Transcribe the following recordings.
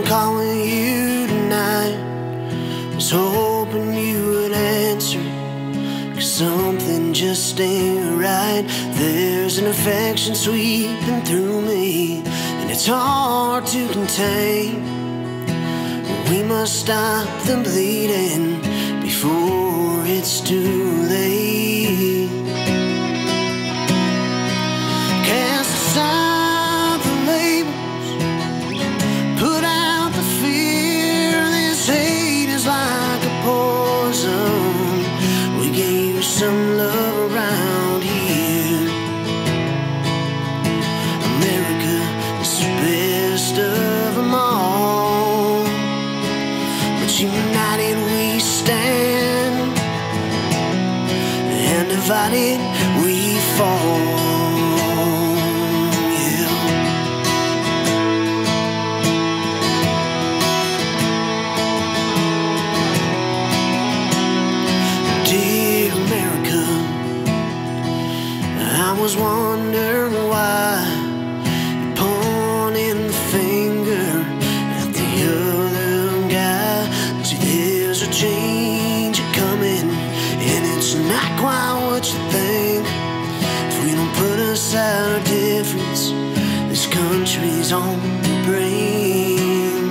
calling you tonight. Was hoping you would answer, 'cause something just ain't right. There's an affection sweeping through me, and it's hard to contain. We must stop the bleeding before it's too late. Cast aside the labels, put out the fear. This hate is like a poison. We gave you some love around here. America is the best of them all, but united we stand, and divided we fall. I was wondering why you're pointing the finger at the other guy. See, there's a change coming, and it's not quite what you think. If we don't put aside our difference, this country's on the brain.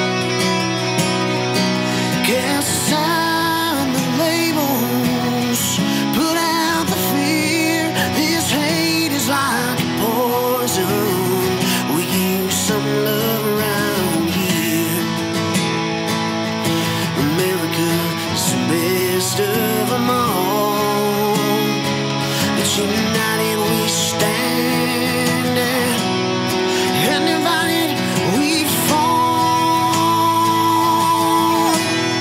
Cast aside the labels, put out the fear. This hate is like a poison. We use some love around here. America is the best of them all, but united we stand, and divided we fall.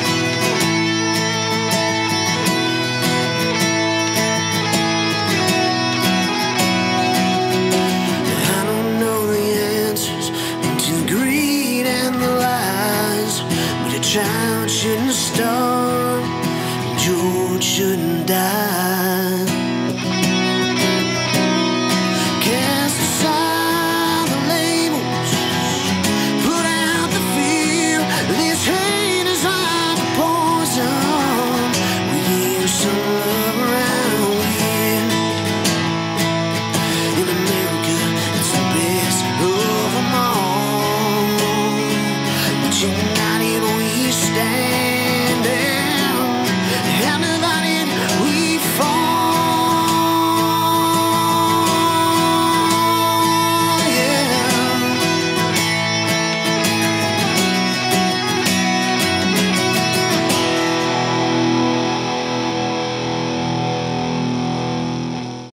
I don't know the answers to the greed and the lies, but I try